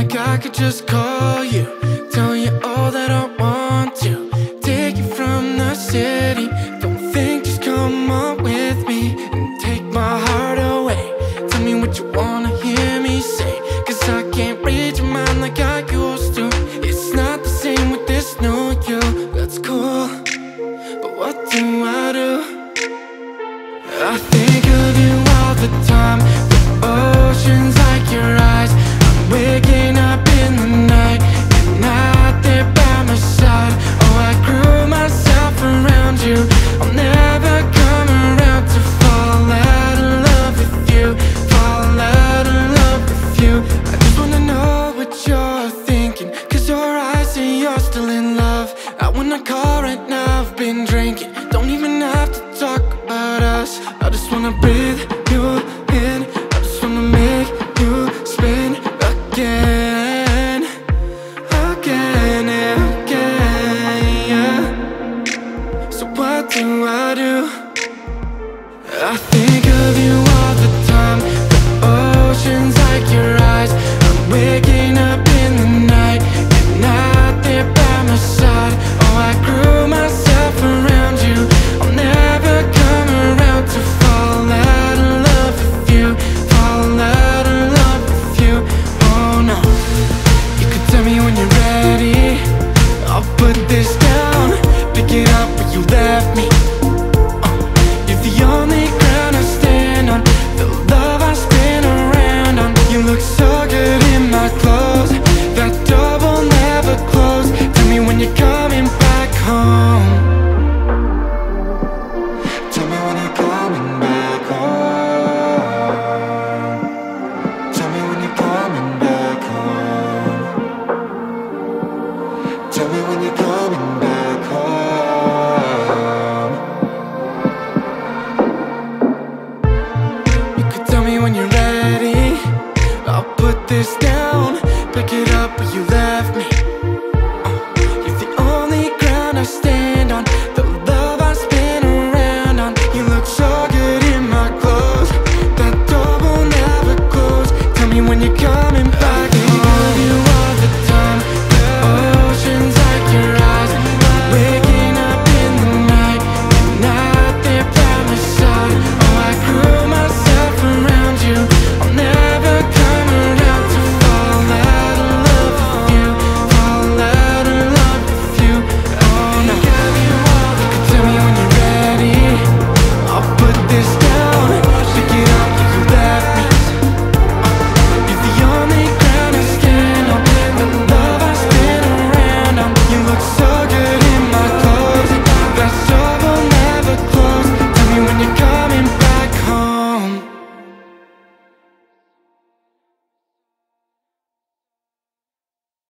like I could just call you, tell you all that I want to, take you from the city. Don't think, just come on with me and take my heart away. Tell me what you wanna hear me say, 'cause I can't read your mind like I used to. It's not the same with this new you. That's cool, but what do I do? I think of you all the time, with oceans like your eyes. I'm waking up in the night, you're not there by my side. Oh, I grew myself around you, I'll never come around to fall out of love with you, fall out of love with you. I just wanna know what you're thinking, 'cause your eyes say you're still in love. I wanna call right now, I've been drinking, don't even have to talk about us. I just wanna breathe you in, I just wanna make you spin again, again and again, yeah. So what do I do? I think of you all the time, the oceans like your eyes. I'm waking up in the night, you're not there by my side. Oh, I grew myself around you, I'll never come around to fall out of love with you, fall out of love with you. Oh no, you could tell me when you're ready, I'll put this down, pick it up where you left me.